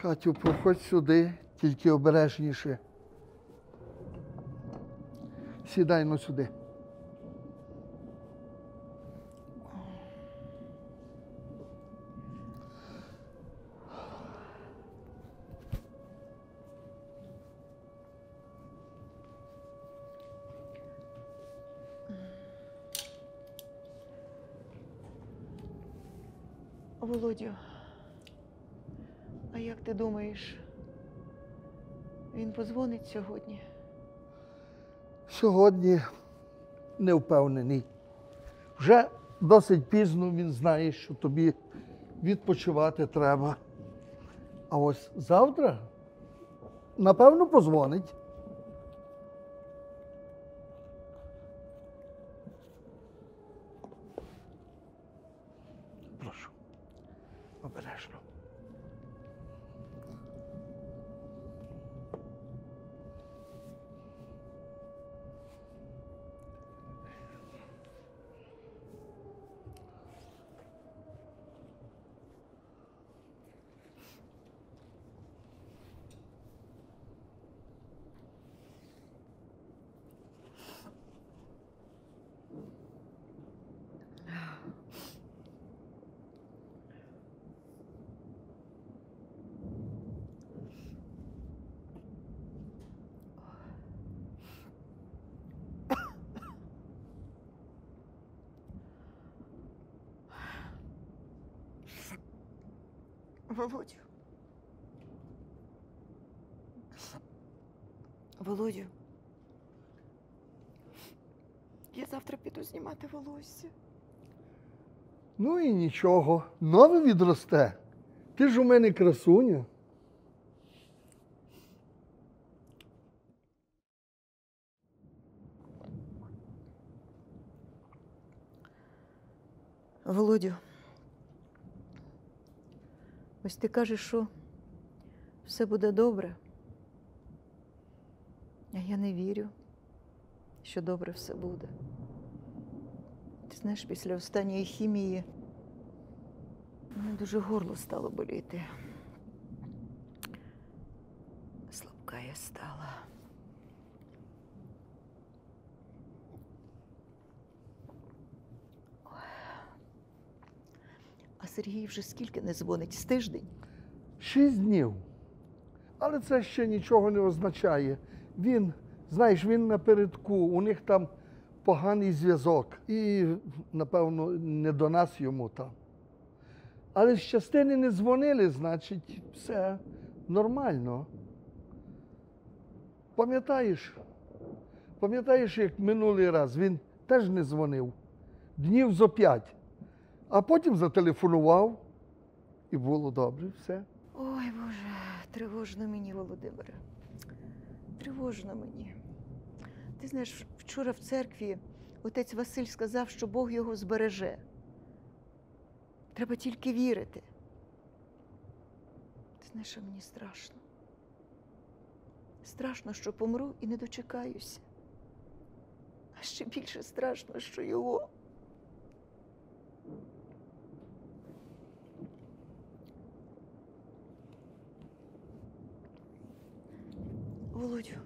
Катю, проходь сюди, тільки обережніше. Сідай ну сюди. Володю, а як ти думаєш, він подзвонить сьогодні? Сьогодні не впевнений. Вже досить пізно він знає, що тобі відпочивати треба. А ось завтра, напевно, подзвонить. Прошу, обережно. Володю. Володю. Я завтра піду знімати волосся. Ну і нічого, нове відросте. Ти ж у мене красуня. Володю, ось ти кажеш, що все буде добре. А я не вірю, що добре все буде. Ти знаєш, після останньої хімії мене дуже горло стало боліти. Слабка я стала. А Сергій вже скільки не дзвонить? З тиждень? 6 днів. Але це ще нічого не означає. Він, знаєш, він напередку, у них там поганий зв'язок. І, напевно, не до нас йому там. Але з частини не дзвонили, значить, все нормально. Пам'ятаєш, як минулий раз він теж не дзвонив? Днів зо 5. А потім зателефонував, і було добре, все. Ой, Боже, тривожно мені, Володимире. Тривожно мені. Ти знаєш, вчора в церкві отець Василь сказав, що Бог його збереже. Треба тільки вірити. Ти знаєш, що мені страшно. Страшно, що помру і не дочекаюся. А ще більше страшно, що його... Володю,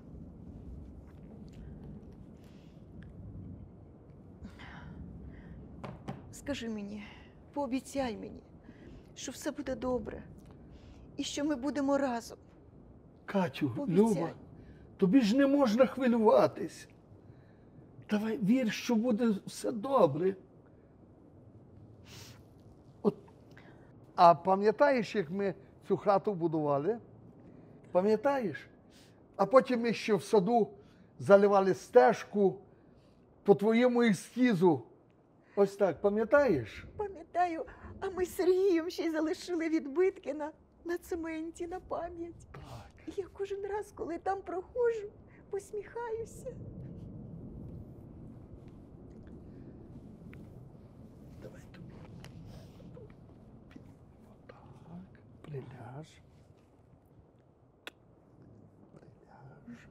скажи мені, пообіцяй мені, що все буде добре і що ми будемо разом. Катю, Пообіцяй. Люба, тобі ж не можна хвилюватись. Давай вір, що буде все добре. От. А пам'ятаєш, як ми цю хату будували? Пам'ятаєш? А потім ми ще в саду заливали стежку по твоєму ескізу. Ось так, пам'ятаєш? Пам'ятаю, а ми з Сергієм ще й залишили відбитки на цементі, на пам'ять. Так. І я кожен раз, коли там проходжу, посміхаюся. Давай тобі. Так, приляж. Приляж.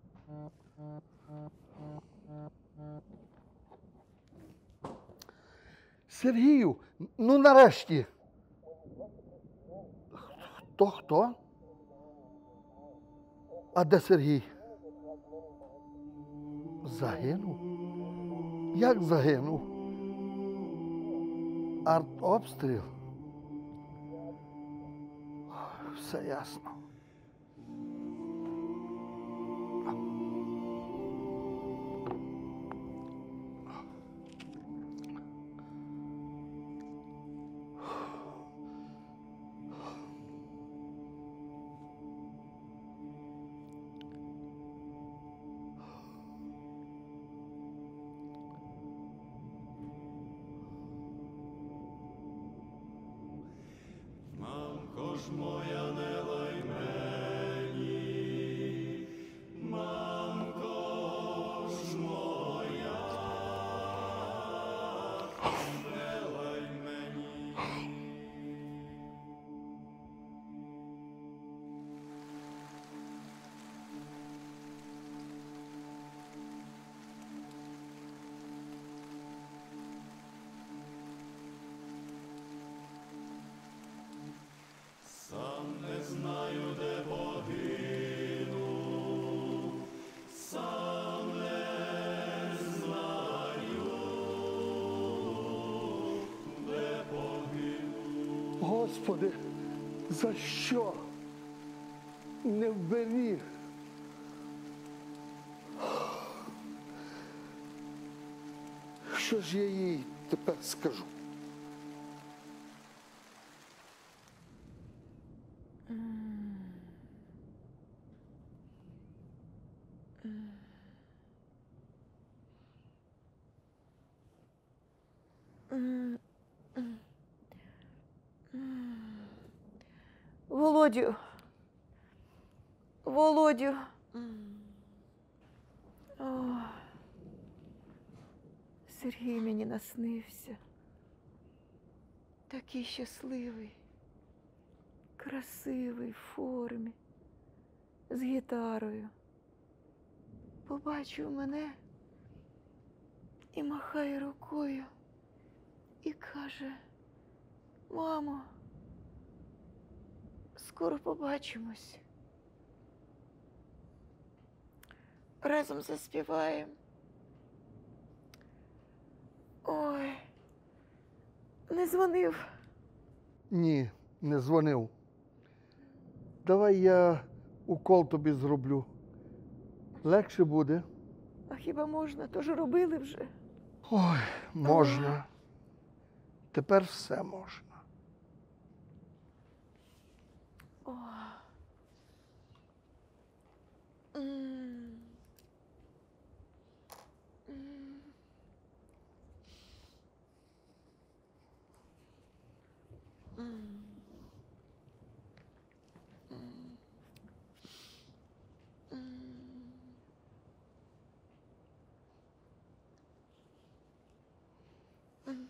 Сергію, ну нарешті. Хто? А де Сергій? Загинув? Як загинув? Артобстріл? Все ясно. Мамко ж моя, не лай мені, мамко ж моя, не лай мені. Сам не знаю, де погину, сам не знаю, де погину. Господи, за що? Не вберіг. Що ж я їй тепер скажу? Володю. Володю. О, Сергій мені наснився. Такий щасливий, красивий, в формі, з гітарою. Побачив мене і махає рукою і каже: мамо, скоро побачимось. Разом заспіваємо. Ой, не дзвонив. Ні, не дзвонив. Давай я укол тобі зроблю. Легше буде. А хіба можна? То ж робили вже. Ой, можна. Тепер все можна. О. М. М. М. М. М.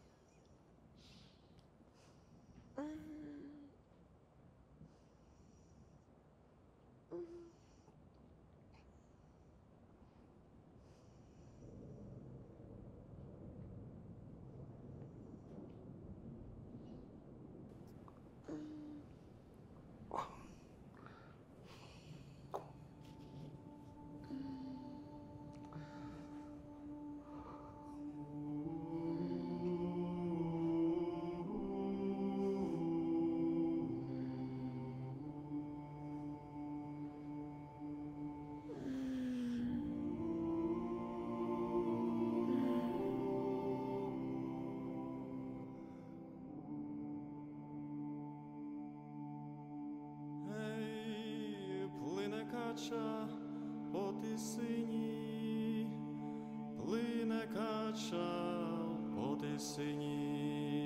Ей, плине кача по тисині, плине кача по тисині.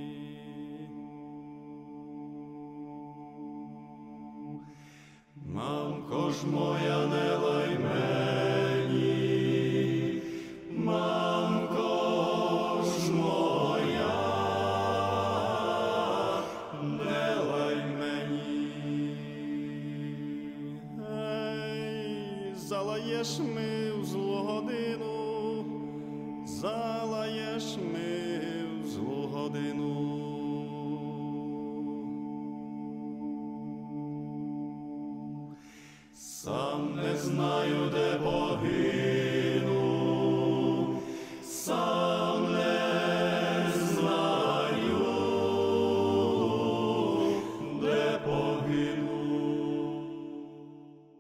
Мамко ж моя, не лай мені, мамко ж моя, не лай мені. Ей, залаєш ми в злу годину, залаєш ми в злу годину. Сам не знаю, де